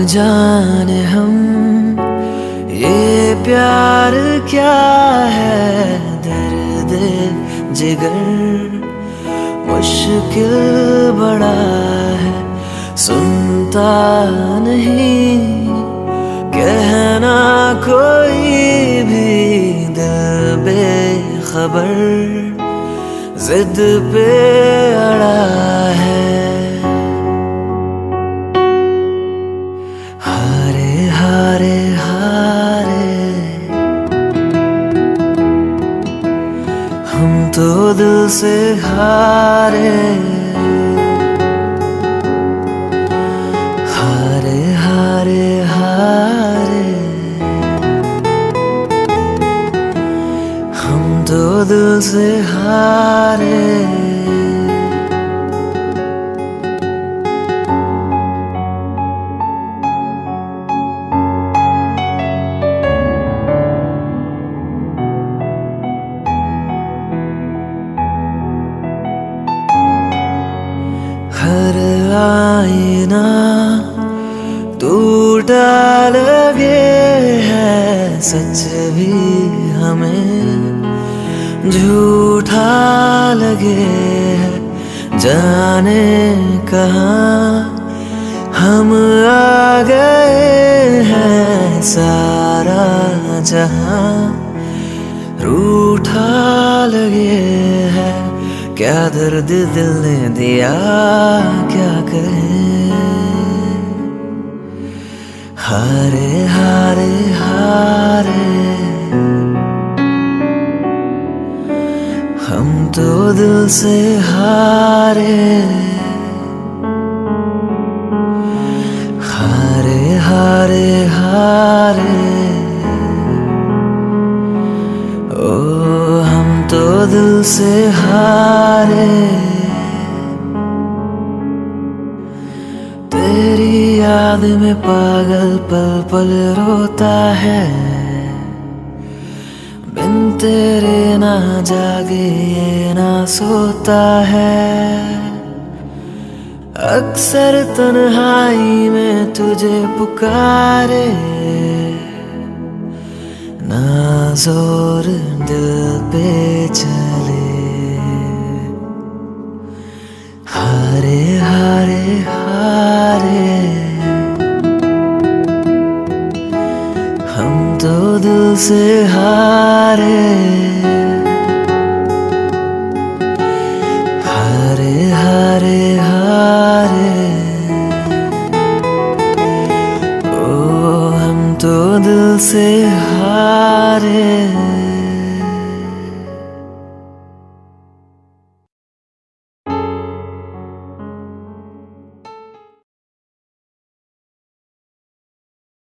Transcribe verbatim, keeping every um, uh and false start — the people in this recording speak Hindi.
जाने हम ये प्यार क्या है, दर्द जिगर मुश्किल बड़ा है, सुनता नहीं कहना कोई भी, दिल बेखबर जिद पे अड़ा है। हारे हारे हारे हम तो दिल से हारे, हारे हारे हारे हम तो दिल से हारे। हर आईना टूटा लगे है, सच भी हमें झूठा लगे है, जाने कहाँ हम आ गए हैं, सारा जहां रूठा लगे है, क्या दर्द दिल ने दिया क्या कहें। हारे हारे हारे हम तो दिल से हारे, हारे हारे हारे ओ हम तो दिल से हारे। तेरी याद में पागल पल पल रोता है, बिन तेरे ना जागे ये ना सोता है, अक्सर तन्हाई में तुझे पुकारे, ना जोर दिल पे चले। हारे हारे हारे हम तो दिल से हारे, हारे हारे हारे ओ हम तो दिल से हारे।